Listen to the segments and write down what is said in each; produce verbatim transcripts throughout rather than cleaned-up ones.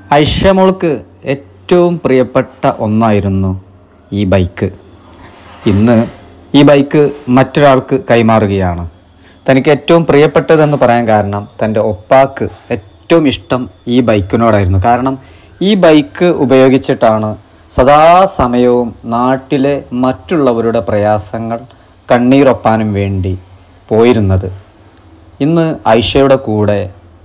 ഐഷ മോൾക്ക് ഏറ്റവും പ്രിയപ്പെട്ട ഒന്നായിരുന്നു ഈ ബൈക്ക്. ഇന്ന് ഈ ബൈക്ക് മറ്റൊരാൾക്ക് കൈമാറുകയാണ്. തനിക്ക് ഏറ്റവും പ്രിയപ്പെട്ടതെന്ന് പറയാൻ കാരണം തൻ്റെ ഒപ്പാക്ക് ഏറ്റവും ഇഷ്ടം ഈ ബൈക്കിനോടായിരുന്നു. കാരണം ഈ ബൈക്ക് ഉപയോഗിച്ചിട്ടാണ് സദാസമയവും നാട്ടിലെ മറ്റുള്ളവരുടെ പ്രയാസങ്ങൾ കണ്ണീരൊപ്പാനും വേണ്ടി പോയിരുന്നത്. ഇന്ന് ഐഷയുടെ കൂടെ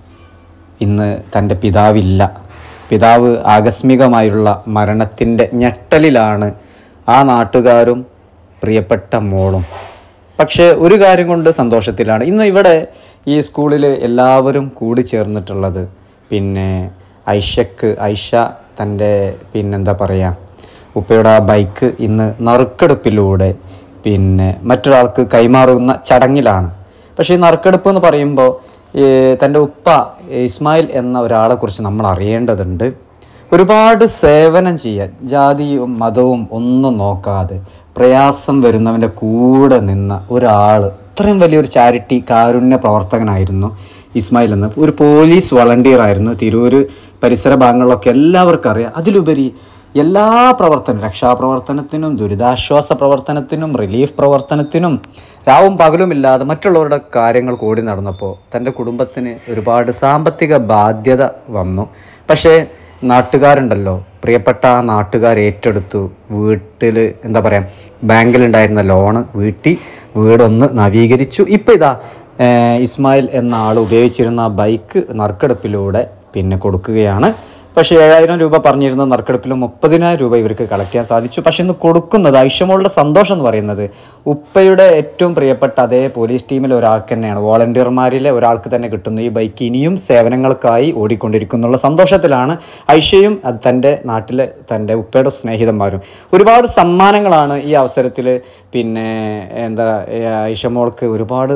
ഇന്ന് തൻ്റെ പിതാവില്ല. പിതാവ് ആകസ്മികമായുള്ള മരണത്തിൻ്റെ ഞെട്ടലിലാണ് ആ നാട്ടുകാരും പ്രിയപ്പെട്ട മോളും. പക്ഷേ ഒരു കാര്യം കൊണ്ട് സന്തോഷത്തിലാണ്. ഇന്ന് ഇവിടെ ഈ സ്കൂളിൽ എല്ലാവരും കൂടി ചേർന്നിട്ടുള്ളത്. പിന്നെ ഐഷക്ക് ഐഷ തൻ്റെ പിന്നെന്താ പറയുക ഉപ്പയുടെ ആ ബൈക്ക് ഇന്ന് നറുക്കെടുപ്പിലൂടെ പിന്നെ മറ്റൊരാൾക്ക് കൈമാറുന്ന ചടങ്ങിലാണ്. പക്ഷേ ഈ നറുക്കെടുപ്പ് എന്ന് പറയുമ്പോൾ തൻ്റെ ഉപ്പ ഇസ്മായിൽ എന്ന ഒരാളെക്കുറിച്ച് നമ്മൾ അറിയേണ്ടതുണ്ട്. ഒരുപാട് സേവനം ചെയ്യാൻ ജാതിയും മതവും ഒന്നും നോക്കാതെ പ്രയാസം വരുന്നവൻ്റെ കൂടെ നിന്ന ഒരാൾ, ഇത്രയും വലിയൊരു ചാരിറ്റി കാരുണ്യ പ്രവർത്തകനായിരുന്നു ഇസ്മായിൽ എന്ന്. ഒരു പോലീസ് വളണ്ടിയർ ആയിരുന്നു. തിരൂർ പരിസര ഭാഗങ്ങളിലൊക്കെ എല്ലാവർക്കും അറിയാം. അതിലുപരി എല്ലാ പ്രവർത്തനം രക്ഷാപ്രവർത്തനത്തിനും ദുരിതാശ്വാസ പ്രവർത്തനത്തിനും റിലീഫ് പ്രവർത്തനത്തിനും രാവും പകലുമില്ലാതെ മറ്റുള്ളവരുടെ കാര്യങ്ങൾ കൂടി നടന്നപ്പോൾ തൻ്റെ കുടുംബത്തിന് ഒരുപാട് സാമ്പത്തിക ബാധ്യത വന്നു. പക്ഷേ നാട്ടുകാരുണ്ടല്ലോ, പ്രിയപ്പെട്ട ആ നാട്ടുകാർ ഏറ്റെടുത്തു. വീട്ടിൽ എന്താ പറയുക ബാങ്കിലുണ്ടായിരുന്ന ലോണ് വീട്ടി വീടൊന്ന് നവീകരിച്ചു. ഇപ്പോൾ ഇതാ ഇസ്മായിൽ എന്ന ആൾ ഉപയോഗിച്ചിരുന്ന ബൈക്ക് നറുക്കെടുപ്പിലൂടെ പിന്നെ കൊടുക്കുകയാണ്. പക്ഷേ ഏഴായിരം രൂപ പറഞ്ഞിരുന്ന നറുക്കെടുപ്പിൽ മുപ്പതിനായിരം രൂപ ഇവർക്ക് കളക്ട് ചെയ്യാൻ സാധിച്ചു. പക്ഷെ ഇന്ന് കൊടുക്കുന്നത് ഐഷമോളുടെ സന്തോഷം എന്ന് പറയുന്നത് ഉപ്പയുടെ ഏറ്റവും പ്രിയപ്പെട്ട അതേ പോലീസ് ടീമിലെ ഒരാൾക്ക് തന്നെയാണ്, വോളണ്ടിയർമാരിലെ ഒരാൾക്ക് തന്നെ കിട്ടുന്നു. ഈ ബൈക്ക് ഇനിയും സേവനങ്ങൾക്കായി ഓടിക്കൊണ്ടിരിക്കുന്നുള്ള സന്തോഷത്തിലാണ് ഐഷയും അത് തൻ്റെ നാട്ടിലെ തൻ്റെ ഉപ്പയുടെ സ്നേഹിതന്മാരും. ഒരുപാട് സമ്മാനങ്ങളാണ് ഈ അവസരത്തിൽ പിന്നെ എന്താ ഐഷമോൾക്ക് ഒരുപാട്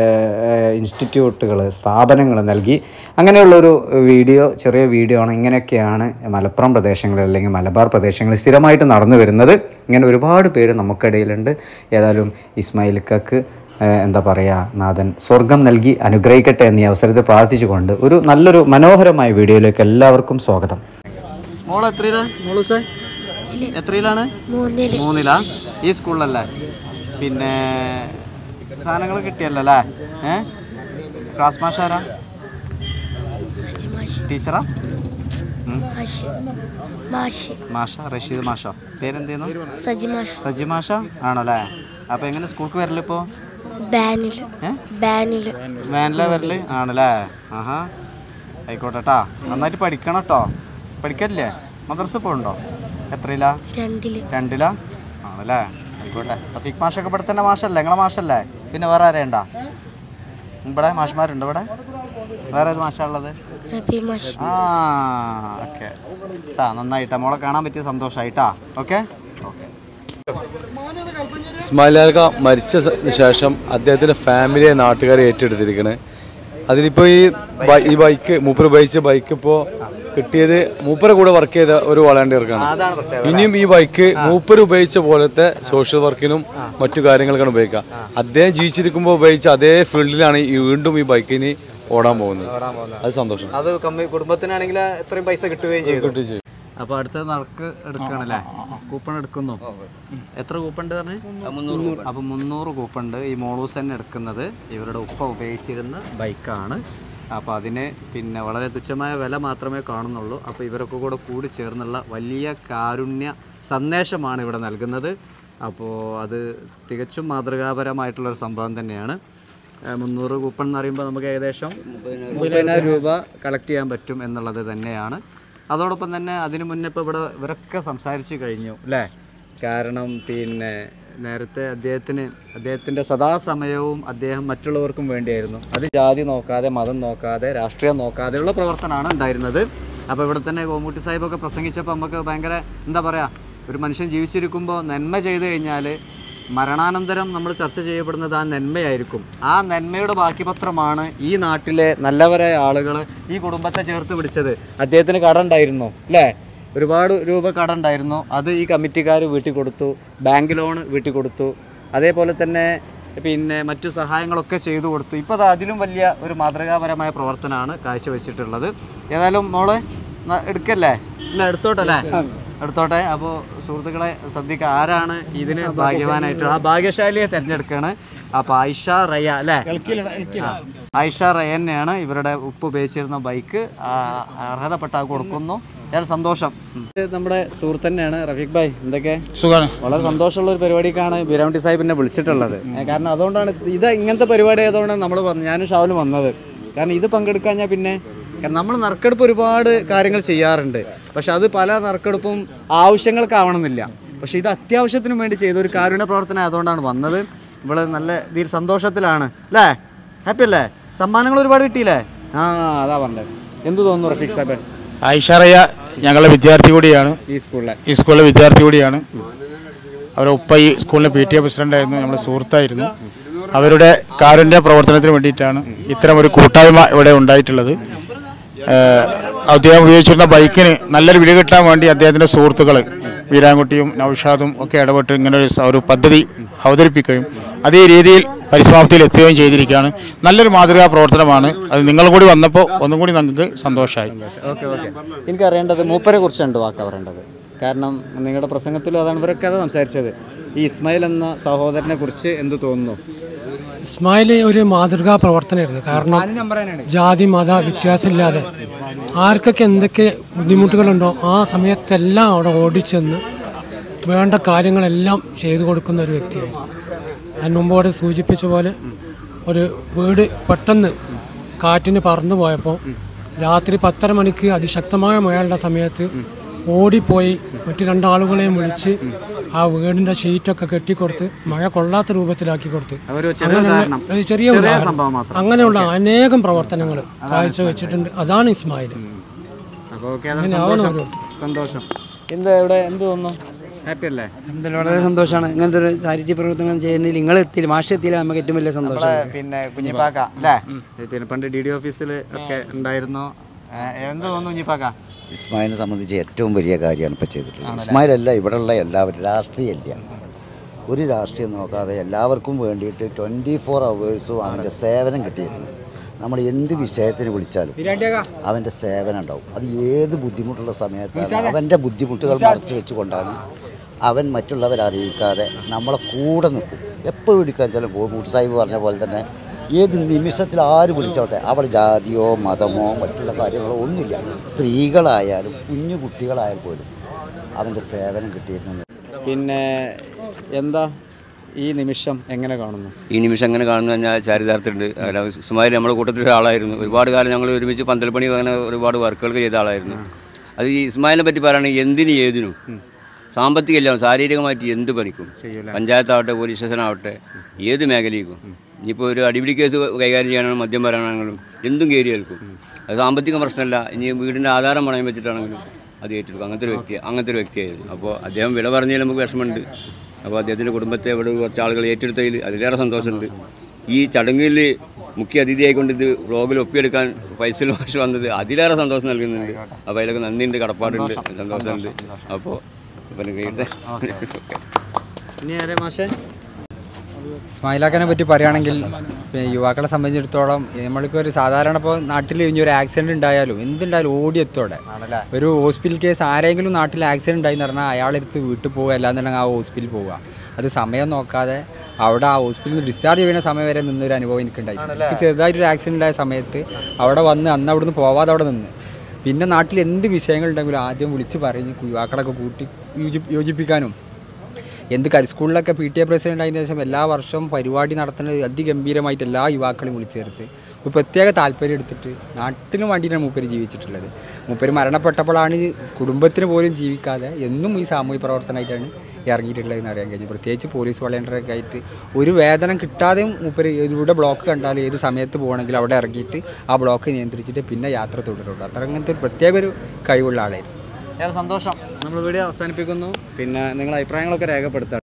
ഇൻസ്റ്റിറ്റ്യൂട്ടുകൾ സ്ഥാപനങ്ങൾ നൽകി. അങ്ങനെയുള്ളൊരു വീഡിയോ ചെറിയ വീഡിയോ ആണ്. ഇങ്ങനെയൊക്കെയാണ് മലപ്പുറം പ്രദേശങ്ങളിൽ അല്ലെങ്കിൽ മലബാർ പ്രദേശങ്ങളിൽ സ്ഥിരമായിട്ട് നടന്നു വരുന്നത്. ഇങ്ങനെ ഒരുപാട് പേര് നമുക്കിടയിലുണ്ട്. ഏതായാലും ഇസ്മായിൽക്കക്ക് എന്താ പറയുക നാഥൻ സ്വർഗം നൽകി അനുഗ്രഹിക്കട്ടെ എന്നീ അവസരത്തിൽ പ്രാർത്ഥിച്ചുകൊണ്ട് ഒരു നല്ലൊരു മനോഹരമായ വീഡിയോയിലേക്ക് എല്ലാവർക്കും സ്വാഗതം. മോൾ എത്രയിലാണ്? മോളൂസേ എത്രയിലാണ്? മൂന്നിലാ? ഈ സ്കൂളിലല്ലേ? പിന്നെ സാധനങ്ങൾ കിട്ടിയല്ലോ അല്ലേ? ഏ ക്ലാസ് മാഷാരാ? ടീച്ചറാ? മാഷ റഷീദ് മാഷോ? പേരെന്തെയ്യുന്നു? സജി മാഷ ആണല്ലേ? അപ്പോൾ എങ്ങനെ സ്കൂൾക്ക് വരല് ഇപ്പോൾ? വാനില വരല് ആണല്ലേ? ആഹാ ആയിക്കോട്ടെ കേട്ടോ. നന്നായിട്ട് പഠിക്കണം കേട്ടോ. പഠിക്കല്ലേ? മദ്രസ പോകണ്ടോ? എത്രയിലാ? രണ്ടിലാ ആണല്ലേ? ആയിക്കോട്ടെ. അഫീഖ് മാഷൊക്കെ ഇവിടെ തന്നെ മാഷല്ലേ? നിങ്ങളെ മാഷല്ലേ? പിന്നെ വേറെ ആരെയുണ്ടോ ഇവിടെ? മാഷ്മാരുണ്ടോ ഇവിടെ? വേറെ ഏത് മാഷാ ഉള്ളത്? ആ ഓക്കെ ട്ടാ. നന്നായിട്ടാ മോളെ കാണാൻ പറ്റിയ സന്തോഷമായിട്ടാ. Okay okay. ഇസ്മായിൽക്ക മരിച്ച ശേഷം അദ്ദേഹത്തിൻ്റെ ഫാമിലിയെ നാട്ടുകാരെ ഏറ്റെടുത്തിരിക്കണേ. അതിലിപ്പോൾ ഈ ഈ ബൈക്ക് മൂപ്പർ ഉപയോഗിച്ച ബൈക്ക് ഇപ്പോൾ കിട്ടിയത് മൂപ്പരെ കൂടെ വർക്ക് ചെയ്ത ഒരു വളണ്ടിയർക്കാണ്. ഇനിയും ഈ ബൈക്ക് മൂപ്പർ ഉപയോഗിച്ച പോലത്തെ സോഷ്യൽ വർക്കിനും മറ്റു കാര്യങ്ങൾക്കാണ് ഉപയോഗിക്കുക. അദ്ദേഹം ജീവിച്ചിരിക്കുമ്പോൾ ഉപയോഗിച്ച അതേ ഫീൽഡിലാണ് ഈ വീണ്ടും ഈ ബൈക്കിന് ഓടാൻ പോകുന്നത്. അത് സന്തോഷം. അത് കുടുംബത്തിനാണെങ്കിൽ എത്രയും പൈസ കിട്ടുകയും ചെയ്യും. അപ്പോൾ അടുത്ത നറുക്ക് എടുക്കുകയാണല്ലേ? കൂപ്പൺ എടുക്കുന്നു. എത്ര കൂപ്പണ്ട് പറഞ്ഞ്? അപ്പം മുന്നൂറ് കൂപ്പണ്ട് ഈ മോളൂസ് തന്നെ എടുക്കുന്നത്. ഇവരുടെ ഉപ്പ ഉപയോഗിച്ചിരുന്ന ബൈക്കാണ്. അപ്പോൾ അതിന് പിന്നെ വളരെ തുച്ഛമായ വില മാത്രമേ കാണുന്നുള്ളൂ. അപ്പോൾ ഇവരൊക്കെ കൂടെ കൂടി ചേർന്നുള്ള വലിയ കാരുണ്യ സന്ദേശമാണ് ഇവിടെ നൽകുന്നത്. അപ്പോൾ അത് തികച്ചും മാതൃകാപരമായിട്ടുള്ളൊരു സംഭവം തന്നെയാണ്. മുന്നൂറ് കൂപ്പൺ എന്ന് പറയുമ്പോൾ നമുക്ക് ഏകദേശം മുപ്പതിനായിരം രൂപ കളക്ട് ചെയ്യാൻ പറ്റും എന്നുള്ളത് തന്നെയാണ്. അതോടൊപ്പം തന്നെ അതിന് മുന്നേ ഇപ്പോൾ ഇവിടെ ഇവരൊക്കെ സംസാരിച്ച് കഴിഞ്ഞു അല്ലേ? കാരണം പിന്നെ നേരത്തെ അദ്ദേഹത്തിന് അദ്ദേഹത്തിൻ്റെ സദാസമയവും അദ്ദേഹം മറ്റുള്ളവർക്കും വേണ്ടിയായിരുന്നു. അത് ജാതി നോക്കാതെ മതം നോക്കാതെ രാഷ്ട്രീയം നോക്കാതെയുള്ള പ്രവർത്തനമാണ് ഉണ്ടായിരുന്നത്. അപ്പോൾ ഇവിടെ തന്നെ കോമൂട്ടി സാഹിബൊക്കെ പ്രസംഗിച്ചപ്പോൾ നമുക്ക് ഭയങ്കര എന്താ പറയുക, ഒരു മനുഷ്യൻ ജീവിച്ചിരിക്കുമ്പോൾ നന്മ ചെയ്തു കഴിഞ്ഞാൽ മരണാനന്തരം നമ്മൾ ചർച്ച ചെയ്യപ്പെടുന്നത് ആ നന്മയായിരിക്കും. ആ നന്മയുടെ ബാക്കി പത്രമാണ് ഈ നാട്ടിലെ നല്ലവരായ ആളുകൾ ഈ കുടുംബത്തെ ചേർത്ത് പിടിച്ചത്. അദ്ദേഹത്തിന് കട ഉണ്ടായിരുന്നു അല്ലേ? ഒരുപാട് രൂപ കട ഉണ്ടായിരുന്നു. അത് ഈ കമ്മിറ്റിക്കാർ വീട്ടിൽ കൊടുത്തു. ബാങ്ക് ലോൺ വീട്ടിൽ കൊടുത്തു. അതേപോലെ തന്നെ പിന്നെ മറ്റു സഹായങ്ങളൊക്കെ ചെയ്തു കൊടുത്തു. ഇപ്പോൾ അത് അതിലും വലിയ ഒരു മാതൃകാപരമായ പ്രവർത്തനമാണ് കാഴ്ചവെച്ചിട്ടുള്ളത്. ഏതായാലും മോളെ എടുക്കല്ലേ? ഇല്ല, എടുത്തോട്ടെ അല്ലേ? എടുത്തോട്ടെ. അപ്പോൾ സുഹൃത്തുക്കളെ ശ്രദ്ധിക്കുക, ആരാണ് ഇതിന് ഭാഗ്യവാനായിട്ട് ആ ഭാഗ്യശാലിയെ തിരഞ്ഞെടുക്കുകയാണ്. അപ്പോൾ ആയിഷ റയ അല്ലേ? ആയിഷ റയ തന്നെയാണ് ഇവരുടെ ഉപ്പ് ഉപയോഗിച്ചിരുന്ന ബൈക്ക് അർഹതപ്പെട്ട കൊടുക്കുന്നു. ഞാൻ സന്തോഷം. നമ്മുടെ സുഹൃത്ത് തന്നെയാണ് റഫീഖ് ഭായ്. എന്തൊക്കെ സുഖമാണ്? വളരെ സന്തോഷമുള്ള ഒരു പരിപാടിക്കാണ് ബീരാമട്ടി സാഹിബിനെ വിളിച്ചിട്ടുള്ളത്. കാരണം അതുകൊണ്ടാണ് ഇത് ഇങ്ങനത്തെ പരിപാടി ആയതുകൊണ്ടാണ് നമ്മൾ ഞാനും ഷാവലും വന്നത്. കാരണം ഇത് പങ്കെടുക്കാൻ ഞാൻ പിന്നെ കാരണം നമ്മൾ നറുക്കെടുപ്പ് ഒരുപാട് കാര്യങ്ങൾ ചെയ്യാറുണ്ട്, പക്ഷെ അത് പല നറുക്കെടുപ്പും ആവശ്യങ്ങൾക്കാവണമെന്നില്ല. പക്ഷെ ഇത് അത്യാവശ്യത്തിനും വേണ്ടി ചെയ്ത ഒരു കാരുണ്യ പ്രവർത്തനം ആയതുകൊണ്ടാണ് വന്നത്. ഇവിടെ നല്ല ഇതിൽ സന്തോഷത്തിലാണ് അല്ലേ? ഹാപ്പി അല്ലേ? സമ്മാനങ്ങൾ ഒരുപാട് കിട്ടിയില്ലേ? ആ അതാ പറഞ്ഞത്. എന്ത് തോന്നുന്നു റഫീഖ് സാഹിബ്? ആയിഷ റയ ഞങ്ങളുടെ വിദ്യാർത്ഥി കൂടിയാണ്, ഈ സ്കൂളിലെ ഈ സ്കൂളിലെ വിദ്യാർത്ഥി കൂടിയാണ്. അവരുടെ ഉപ്പ ഈ സ്കൂളിലെ പി ടി എ പ്രസിഡൻ്റായിരുന്നു, നമ്മുടെ സുഹൃത്തായിരുന്നു. അവരുടെ കാരുണ്യ പ്രവർത്തനത്തിന് വേണ്ടിയിട്ടാണ് ഇത്തരം ഒരു കൂട്ടായ്മ ഇവിടെ ഉണ്ടായിട്ടുള്ളത്. അദ്ദേഹം ഉപയോഗിച്ചിരുന്ന ബൈക്കിന് നല്ലൊരു വില കിട്ടാൻ വേണ്ടി അദ്ദേഹത്തിൻ്റെ സുഹൃത്തുക്കൾ വീരാൻകുട്ടിയും നൗഷാദും ഒക്കെ ഇടപെട്ട് ഇങ്ങനെ ഒരു പദ്ധതി അവതരിപ്പിക്കുകയും അതേ രീതിയിൽ പരിസമാപ്തിയിൽ എത്തുകയും ചെയ്തിരിക്കുകയാണ്. നല്ലൊരു മാതൃകാ പ്രവർത്തനമാണ്. അത് നിങ്ങൾ കൂടി വന്നപ്പോൾ ഒന്നും കൂടി നമുക്ക് സന്തോഷമായി. ഓക്കെ ഓക്കെ എനിക്കറിയേണ്ടത് മൂപ്പരെ കുറിച്ചുണ്ട് വാക്കാ പറയേണ്ടത്. കാരണം നിങ്ങളുടെ പ്രസംഗത്തിലും അതാണ് ഇവരൊക്കെ അത് സംസാരിച്ചത്. ഈ ഇസ്മായിൽ എന്ന സഹോദരനെ കുറിച്ച് എന്ത് തോന്നുന്നു? ഇസ്മായിൽ ഒരു മാതൃകാ പ്രവർത്തനമായിരുന്നു. കാരണം ജാതി മത വ്യത്യാസമില്ലാതെ ആർക്കൊക്കെ എന്തൊക്കെ ബുദ്ധിമുട്ടുകളുണ്ടോ ആ സമയത്തെല്ലാം അവിടെ ഓടിച്ചെന്ന് വേണ്ട കാര്യങ്ങളെല്ലാം ചെയ്തു കൊടുക്കുന്ന ഒരു വ്യക്തിയായിരുന്നു. ഞാൻ മുമ്പോടെ സൂചിപ്പിച്ച പോലെ ഒരു വീട് പെട്ടെന്ന് കാറ്റിന് പറന്നു പോയപ്പോൾ രാത്രി പത്തര മണിക്ക് അതിശക്തമായ മഴയുള്ള സമയത്ത് ഓടിപ്പോയി മറ്റു രണ്ടാളുകളെയും വിളിച്ച് ആ വീടിൻ്റെ ഷീറ്റൊക്കെ കെട്ടിക്കൊടുത്ത് മഴ കൊള്ളാത്ത രൂപത്തിലാക്കി കൊടുത്ത് അങ്ങനെയുള്ള ചെറിയ അങ്ങനെയുള്ള അനേകം പ്രവർത്തനങ്ങൾ കാഴ്ചവെച്ചിട്ടുണ്ട്. അതാണ് ഇസ്മായിൽ. സന്തോഷം. എന്താ ഇവിടെ എന്ത് തോന്നുന്നു? ഹാപ്പി അല്ലേ? വളരെ സന്തോഷമാണ്. ഇങ്ങനത്തെ ഒരു ചാരിറ്റി പ്രവർത്തനം ചെയ്യുന്നതിൽ നിങ്ങൾ എത്തിയില്ല, മാഷ് എത്തിയില്ല, നമുക്ക് ഏറ്റവും വലിയ സന്തോഷം. പിന്നെ കുഞ്ഞിപ്പാക്ക അല്ലേ? പിന്നെ പണ്ട് ഡി ഡി ഓഫീസിൽ ഒക്കെ ഉണ്ടായിരുന്നു. എന്ത് തോന്നുന്നു കുഞ്ഞിപ്പാക്ക? ഇസ്മായിലിനെ സംബന്ധിച്ച് ഏറ്റവും വലിയ കാര്യമാണ് ഇപ്പോൾ ചെയ്തിട്ടുള്ളത്. ഇസ്മായിലല്ല, ഇവിടെയുള്ള എല്ലാവരും രാഷ്ട്രീയമില്ല, ഒരു രാഷ്ട്രീയം നോക്കാതെ എല്ലാവർക്കും വേണ്ടിയിട്ട് ട്വൻറ്റി ഫോർ അവേഴ്സും അവൻ്റെ സേവനം കിട്ടിയിട്ടുണ്ട്. നമ്മൾ എന്ത് വിഷയത്തിന് വിളിച്ചാലും അവൻ്റെ സേവനം ഉണ്ടാവും. അത് ഏത് ബുദ്ധിമുട്ടുള്ള സമയത്താണ് അവൻ്റെ ബുദ്ധിമുട്ടുകൾ മറച്ചു വെച്ചുകൊണ്ടാണ് അവൻ മറ്റുള്ളവരെ അറിയിക്കാതെ നമ്മളെ കൂടെ നിൽക്കും. എപ്പോൾ വിളിക്കാൻ വെച്ചാലും മൂട്ട് സാഹിബ് പറഞ്ഞ പോലെ തന്നെ ഏത് നിമിഷത്തിൽ ആര് വിളിച്ചോട്ടെ, അവിടെ ജാതിയോ മതമോ മറ്റുള്ള കാര്യങ്ങളോ ഒന്നുമില്ല. സ്ത്രീകളായാലും കുഞ്ഞു കുട്ടികളായാലും പോലും അവൻ്റെ സേവനം കിട്ടിയിരുന്നു. പിന്നെ എന്താ ഈ നിമിഷം എങ്ങനെ കാണുന്നു? ഈ നിമിഷം എങ്ങനെ കാണുന്നു പറഞ്ഞാൽ ചാരിതാർത്ഥ്യമുണ്ട്. ഇസ്മായിൽ നമ്മുടെ കൂട്ടത്തിൽ ഒരാളായിരുന്നു. ഒരുപാട് കാലം ഞങ്ങൾ ഒരുമിച്ച് പന്തൽ പണി അങ്ങനെ ഒരുപാട് വർക്കുകൾക്ക് ചെയ്ത ആളായിരുന്നു. അത് ഈ ഇസ്മായിലിനെ പറ്റി പറയുകയാണെങ്കിൽ എന്തിനും ഏതിനും സാമ്പത്തികമല്ല ശാരീരികമായിട്ട് എന്ത് പണിക്കും, പഞ്ചായത്താവട്ടെ പോലീസ് സ്റ്റേഷനാവട്ടെ ഏത് മേഖലയ്ക്കും. ഇനിയിപ്പോൾ ഒരു അടിപിടി കേസ് കൈകാര്യം ചെയ്യാനാണെങ്കിലും മദ്യം പറയാനാണെങ്കിലും എന്തും കയറി ഏൽക്കും. അത് സാമ്പത്തിക പ്രശ്നമല്ല. ഇനി വീടിൻ്റെ ആധാരം പണയം വെച്ചിട്ടാണെങ്കിലും അത് ഏറ്റെടുക്കും. അങ്ങനത്തെ ഒരു വ്യക്തി അങ്ങനത്തെ ഒരു വ്യക്തിയായിരുന്നു. അപ്പോൾ അദ്ദേഹം വില പറഞ്ഞാൽ നമുക്ക് വിഷമമുണ്ട്. അപ്പോൾ അദ്ദേഹത്തിൻ്റെ കുടുംബത്തെ ഇവിടെ കുറച്ച് ആളുകൾ ഏറ്റെടുത്തതിൽ അതിലേറെ സന്തോഷമുണ്ട്. ഈ ചടങ്ങിൽ മുഖ്യ അതിഥിയായിക്കൊണ്ട് ഇത് വ്ളോഗിൽ ഒപ്പിയെടുക്കാൻ ഫൈസൽ മാഷ് വന്നത് അതിലേറെ സന്തോഷം നൽകുന്നുണ്ട്. അപ്പോൾ അതിലൊക്കെ നന്ദിയുണ്ട്, കടപ്പാടുണ്ട്, സന്തോഷമുണ്ട്. അപ്പോൾ പിന്നെ കേട്ടെ ഇസ്മായിലാക്കനെ പറ്റി പറയുകയാണെങ്കിൽ യുവാക്കളെ സംബന്ധിച്ചിടത്തോളം നമ്മൾക്ക് ഒരു സാധാരണ ഇപ്പോൾ നാട്ടിൽ ഇനി ഒരു ആക്സിഡൻറ്റ് ഉണ്ടായാലും എന്തുണ്ടായാലും ഓടിയെത്തോടെ ഒരു ഹോസ്പിറ്റൽ കേസ് ആരെങ്കിലും നാട്ടിൽ ആക്സിഡൻറ്റ് ഉണ്ടായി എന്ന് പറഞ്ഞാൽ അയാളെടുത്ത് വീട്ടിൽ പോവുക, അല്ലാന്നുണ്ടെങ്കിൽ ആ ഹോസ്പിറ്റലിൽ പോവുക. അത് സമയം നോക്കാതെ അവിടെ ആ ഹോസ്പിറ്റലിൽ നിന്ന് ഡിസ്ചാർജ് ചെയ്യുന്ന സമയം വരെ നിന്നൊരു അനുഭവം എനിക്കുണ്ടായി. എനിക്ക് ചെറുതായിട്ടൊരു ആക്സിഡൻ്റ് ആയ സമയത്ത് അവിടെ വന്ന് അന്ന് അവിടെ നിന്ന് പോവാതെ അവിടെ നിന്ന് പിന്നെ നാട്ടിൽ എന്ത് വിഷയങ്ങളുണ്ടെങ്കിലും ആദ്യം വിളിച്ച് പറഞ്ഞ് യുവാക്കളൊക്കെ കൂട്ടി യോജി യോജിപ്പിക്കാനും എന്ത് കരി സ്കൂളിലൊക്കെ പി ടി എ പ്രസിഡൻ്റ് ആയതിനു ശേഷം എല്ലാ വർഷവും പരിപാടി നടത്തുന്നത് അതിഗംഭീരമായിട്ട് എല്ലാ യുവാക്കളെയും വിളിച്ചു ചേർത്ത് ഒരു പ്രത്യേക താല്പര്യം എടുത്തിട്ട് നാട്ടിന് വേണ്ടിയിട്ടാണ് മൂപ്പര് ജീവിച്ചിട്ടുള്ളത്. മൂപ്പര് മരണപ്പെട്ടപ്പോഴാണ് കുടുംബത്തിന് പോലും ജീവിക്കാതെ എന്നും ഈ സാമൂഹ്യ പ്രവർത്തനമായിട്ടാണ് ഇറങ്ങിയിട്ടുള്ളതെന്ന് അറിയാൻ കഴിഞ്ഞു. പ്രത്യേകിച്ച് പോലീസ് വളണ്ടിയറൊക്കെ ആയിട്ട് ഒരു വേതനം കിട്ടാതെയും മൂപ്പര് ഇതിലൂടെ ബ്ലോക്ക് കണ്ടാലും ഏത് സമയത്ത് പോകണമെങ്കിൽ അവിടെ ഇറങ്ങിയിട്ട് ആ ബ്ലോക്ക് നിയന്ത്രിച്ചിട്ട് പിന്നെ യാത്ര തുടരുള്ളൂ. അത്ര അങ്ങനത്തെ ഒരു പ്രത്യേക ഒരു കഴിവുള്ള ആളായിരുന്നു. ഏറെ സന്തോഷം. നമ്മൾ വീഡിയോ അവസാനിപ്പിക്കുന്നു. പിന്നെ നിങ്ങളുടെ അഭിപ്രായങ്ങളൊക്കെ രേഖപ്പെടുത്താം.